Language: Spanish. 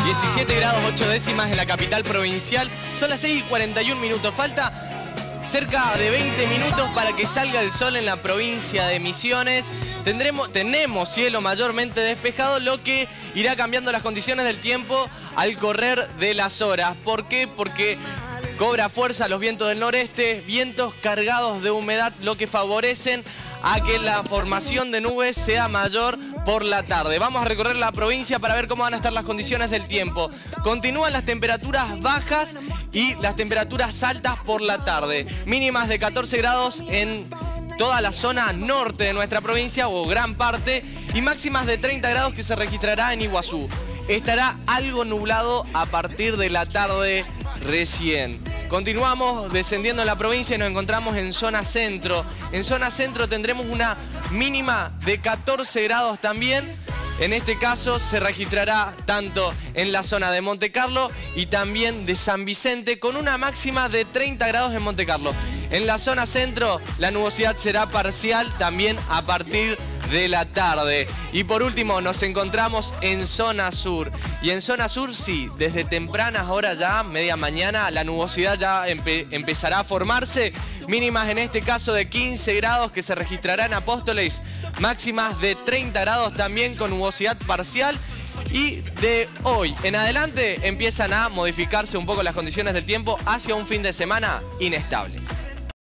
17 grados 8 décimas en la capital provincial. Son las 6:41. Falta cerca de 20 minutos para que salga el sol en la provincia de Misiones. Tenemos cielo mayormente despejado, lo que irá cambiando las condiciones del tiempo al correr de las horas. ¿Por qué? Porque cobra fuerza los vientos del noreste, vientos cargados de humedad, lo que favorecen a que la formación de nubes sea mayor por la tarde. Vamos a recorrer la provincia para ver cómo van a estar las condiciones del tiempo. Continúan las temperaturas bajas y las temperaturas altas por la tarde. Mínimas de 14 grados en toda la zona norte de nuestra provincia, o gran parte, y máximas de 30 grados que se registrará en Iguazú. Estará algo nublado a partir de la tarde recién. Continuamos descendiendo en la provincia y nos encontramos en zona centro. En zona centro tendremos una mínima de 14 grados también. En este caso se registrará tanto en la zona de Monte Carlo y también de San Vicente, con una máxima de 30 grados en Monte Carlo. En la zona centro la nubosidad será parcial también a partir de la tarde. Y por último nos encontramos en zona sur. Y en zona sur sí, desde tempranas horas ya, media mañana, la nubosidad ya empezará a formarse. Mínimas en este caso de 15 grados que se registrará en Apóstoles. Máximas de 30 grados también con nubosidad parcial. Y de hoy en adelante empiezan a modificarse un poco las condiciones del tiempo hacia un fin de semana inestable.